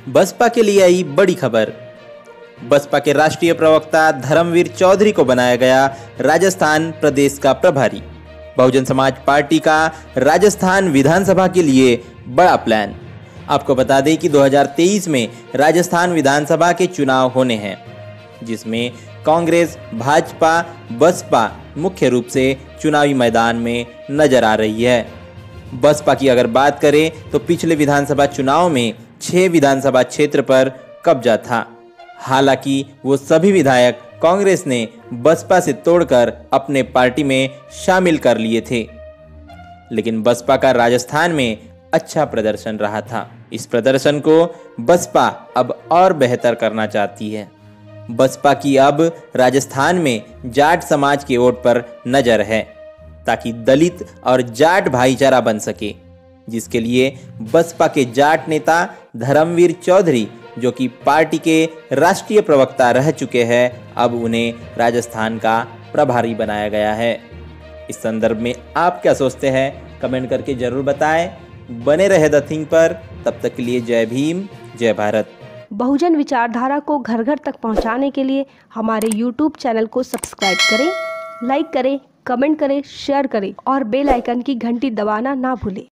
बसपा के लिए आई बड़ी खबर। बसपा के राष्ट्रीय प्रवक्ता धर्मवीर चौधरी को बनाया गया राजस्थान प्रदेश का प्रभारी। बहुजन समाज पार्टी का राजस्थान विधानसभा के लिए बड़ा प्लान। आपको बता दें कि 2023 में राजस्थान विधानसभा के चुनाव होने हैं, जिसमें कांग्रेस, भाजपा, बसपा मुख्य रूप से चुनावी मैदान में नजर आ रही है। बसपा की अगर बात करें तो पिछले विधानसभा चुनाव में 6 विधानसभा क्षेत्र पर कब्जा था। हालांकि वो सभी विधायक कांग्रेस ने बसपा से तोड़कर अपने पार्टी में शामिल कर लिए थे, लेकिन बसपा का राजस्थान में अच्छा प्रदर्शन रहा था। इस प्रदर्शन को बसपा अब और बेहतर करना चाहती है। बसपा की अब राजस्थान में जाट समाज के वोट पर नजर है, ताकि दलित और जाट भाईचारा बन सके, जिसके लिए बसपा के जाट नेता धर्मवीर चौधरी, जो कि पार्टी के राष्ट्रीय प्रवक्ता रह चुके हैं, अब उन्हें राजस्थान का प्रभारी बनाया गया है। इस संदर्भ में आप क्या सोचते हैं, कमेंट करके जरूर बताएं। बने रहे द थिंग पर, तब तक के लिए जय भीम, जय भारत। बहुजन विचारधारा को घर घर तक पहुंचाने के लिए हमारे YouTube चैनल को सब्सक्राइब करें, लाइक करें, कमेंट करें, शेयर करें और बेल आइकन की घंटी दबाना ना भूलें।